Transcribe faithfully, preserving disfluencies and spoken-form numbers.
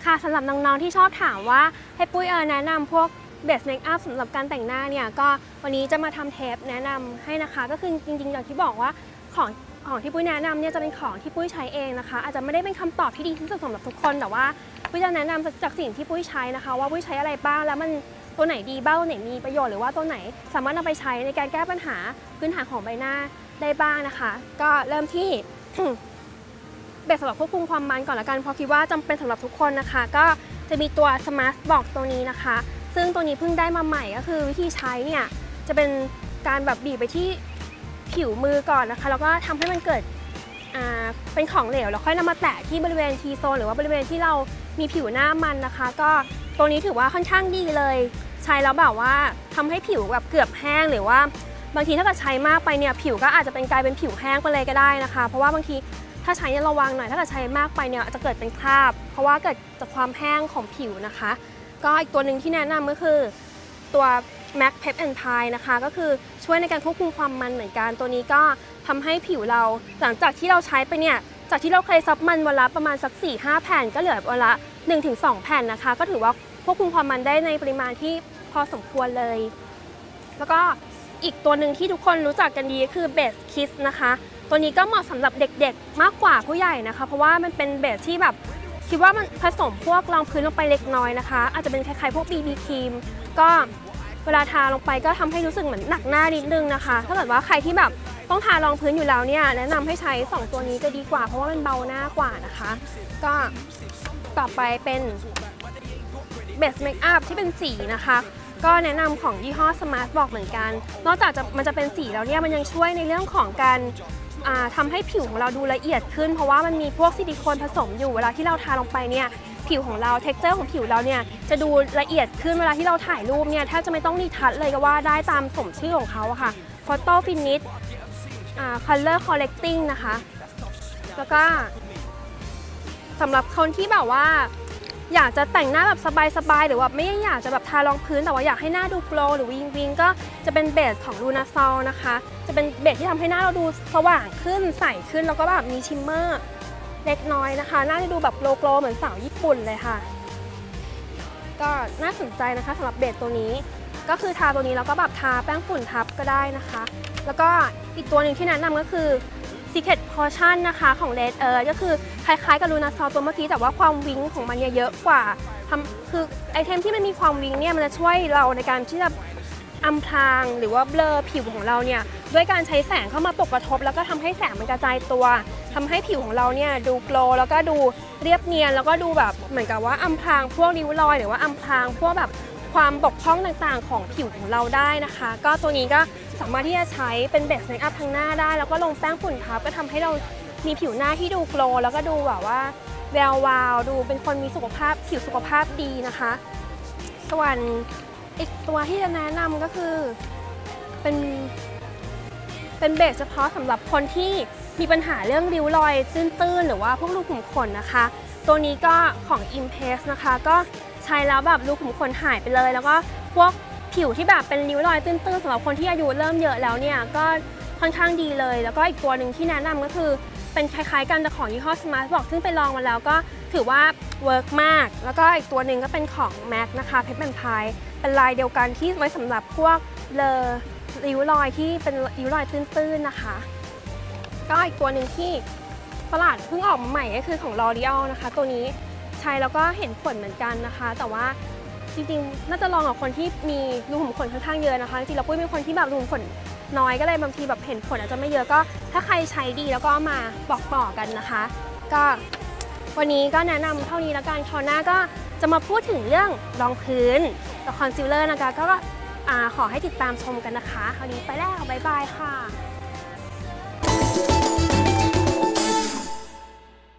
ค่ะสำหรับน้องๆที่ชอบถามว่าให้ปุ้ยเออแนะนำพวกเบสเมคอัพสำหรับการแต่งหน้าเนี่ยก็วันนี้จะมาทำเทปแนะนำให้นะคะก็คือจริงๆอย่างที่บอกว่าของของที่ปุ้ยแนะนำเนี่ยจะเป็นของที่ปุ้ยใช้เองนะคะอาจจะไม่ได้เป็นคำตอบที่ดีที่สุดสำหรับทุกคนแต่ว่าปุ้ยจะแนะนำจากสิ่งที่ปุ้ยใช้นะคะว่าปุ้ยใช้อะไรบ้างแล้วมันตัวไหนดีบ้างตัวไหนมีประโยชน์หรือว่าตัวไหนสามารถนำไปใช้ในการแก้ปัญหาพื้นฐานของใบหน้าได้บ้างนะคะก็เริ่มที่ เบสสำหรับควบคุมความมันก่อนละกันเพราะคิดว่าจำเป็นสำหรับทุกคนนะคะก็จะมีตัว Smart Box ตัวนี้นะคะซึ่งตัวนี้เพิ่งได้มาใหม่ก็คือวิธีใช้เนี่ยจะเป็นการแบบบีบไปที่ผิวมือก่อนนะคะแล้วก็ทำให้มันเกิดอ่าเป็นของเหลวแล้วค่อยนำมาแตะที่บริเวณ T zone หรือว่าบริเวณที่เรามีผิวหน้ามันนะคะก็ตัวนี้ถือว่าค่อนข้างดีเลยใช้แล้วแบบว่าทำให้ผิวแบบเกือบแห้งหรือว่าบางทีถ้าเกิดใช้มากไปเนี่ยผิวก็อาจจะเป็นกลายเป็นผิวแห้งไปเลยก็ได้นะคะเพราะว่าบางทีถ้าใช้เนี่ยระวังหน่อยถ้าเกิดใช้มากไปเนี่ยจะเกิดเป็นคราบเพราะว่าเกิดจากความแห้งของผิวนะคะก็อีกตัวหนึ่งที่แนะนำก็คือตัว Mac Pep and Pine นะคะก็คือช่วยในการควบคุมความมันเหมือนกันตัวนี้ก็ทำให้ผิวเราหลังจากที่เราใช้ไปเนี่ยจากที่เราเคยซับมันวันละประมาณสัก สี่ห้า แผ่นก็เหลือวันละ หนึ่งถึงสอง แผ่นนะคะก็ถือว่าควบคุมความมันได้ในปริมาณที่พอสมควรเลยแล้วก็อีกตัวหนึ่งที่ทุกคนรู้จักกันดีก็คือ Base Kiss นะคะตัวนี้ก็เหมาะสำหรับเด็กๆมากกว่าผู้ใหญ่นะคะเพราะว่ามันเป็นเบสที่แบบคิดว่ามันผสมพวกรองพื้นลงไปเล็กน้อยนะคะอาจจะเป็นคล้ายๆพวก บี บี ครีมก็เวลาทาลงไปก็ทำให้รู้สึกเหมือนหนักหน้านิดนึงนะคะถ้าเกิดว่าใครที่แบบต้องทารองพื้นอยู่แล้วเนี่ยแนะนำให้ใช้สองตัวนี้จะดีกว่าเพราะว่ามันเบาหน้ากว่านะคะก็ต่อไปเป็นเบสเมคอัพที่เป็นสีนะคะก็แนะนำของยี่ห้อ Smart Box เหมือนกันนอกจากจะมันจะเป็นสีแล้วเนี่ยมันยังช่วยในเรื่องของการทำให้ผิวของเราดูละเอียดขึ้นเพราะว่ามันมีพวกซิลิโคนผสมอยู่เวลาที่เราทาลงไปเนี่ยผิวของเรา เท็กเจอร์ ของผิวเราเนี่ยจะดูละเอียดขึ้นเวลาที่เราถ่ายรูปเนี่ยแทบจะไม่ต้องรีทัชเลยก็ว่าได้ตามสมชื่อของเขาค่ะ Photo Finish Color Correcting นะคะแล้วก็สำหรับคนที่แบบว่าอยากจะแต่งหน้าแบบสบายๆหรือว่าไม่อยากจะแบบทารองพื้นแต่ว่าอยากให้หน้าดูโกลว์หรือวิงวิงก็จะเป็นเบสของลูนาซอลนะคะจะเป็นเบสที่ทำให้หน้าเราดูสว่างขึ้นใสขึ้นแล้วก็แบบมีชิมเมอร์เล็กน้อยนะคะหน้าจะดูแบบโกลว์เหมือนสาวญี่ปุ่นเลยค่ะก็น่าสนใจนะคะสำหรับเบสตัวนี้ก็คือทาตัวนี้แล้วก็แบบทาแป้งฝุ่นทับก็ได้นะคะแล้วก็อีกตัวหนึ่งที่แนะนำก็คือSecret Potion นะคะของ Red Earth ก็คือคล้ายๆกับลูนาซอลตัวเมื่อกี้แต่ว่าความวิ้งของมันเยอะกว่าทำคือไอเทมที่มันมีความวิ้งเนี่ยมันจะช่วยเราในการที่จะอำพรางหรือว่าเบลอผิวของเราเนี่ยด้วยการใช้แสงเข้ามาตกกระทบแล้วก็ทำให้แสงมันกระจายตัวทำให้ผิวของเราเนี่ยดูโกลว์แล้วก็ดูเรียบเนียนแล้วก็ดูแบบเหมือนกับว่าอำพรางพวกริ้วรอยหรือว่าอำพรางพวกแบบความบกพร่องต่างๆของผิวของเราได้นะคะก็ตัวนี้ก็สามารถที่จะใช้เป็นเบสเมคอัพทั้งหน้าได้แล้วก็ลงแป้งฝุ่นทับก็ทำให้เรามีผิวหน้าที่ดูโกลว์แล้วก็ดูแบบว่าแวววาวดูเป็นคนมีสุขภาพผิวสุขภาพดีนะคะส่วนอีกตัวที่จะแนะนำก็คือเป็นเป็นเบสเฉพาะสำหรับคนที่มีปัญหาเรื่องริ้วรอยตื้นๆหรือว่าพวกรูขุมขนนะคะตัวนี้ก็ของ Impress นะคะก็ใช้แล้วแบบรูขุมขนหายไปเลยแล้วก็พวกผิวที่แบบเป็นริ้วรอยตื้นๆสำหรับคนที่อายุเริ่มเยอะแล้วเนี่ยก็ค่อนข้างดีเลยแล้วก็อีกตัวหนึ่งที่แนะนำก็คือเป็นคล้ายๆกันแต่ของยี่ห้อ Smart Box ซึ่งไปลองมาแล้วก็ถือว่าเวิร์กมากแล้วก็อีกตัวหนึ่งก็เป็นของ Mac นะคะ Pep and Pine เป็นลายเดียวกันที่ไว้สำหรับพวกเลอริ้วรอยที่เป็นริ้วรอยตื้นๆนะคะก็อีกตัวหนึ่งที่ตลาดเพิ่งออกมาใหม่ก็คือของ L'Oreal นะคะตัวนี้ใช้แล้วก็เห็นผลเหมือนกันนะคะแต่ว่าจริงๆน่าจะลองกับคนที่มีรูขุมขนค่อนข้างเยอะนะคะจริงๆเราปุ้ยเป็นคนที่แบบรูขุมขนน้อยก็เลยบางทีแบบเห็นผลอาจจะไม่เยอะก็ถ้าใครใช้ดีแล้วก็มาบอกต่อกันนะคะก็วันนี้ก็แนะนำเท่านี้แล้วกันคราวหน้าก็จะมาพูดถึงเรื่องรองพื้นกับคอนซีลเลอร์นะคะก็ขอให้ติดตามชมกันนะคะคราวนี้ไปแล้วบ๊ายบายค่ะ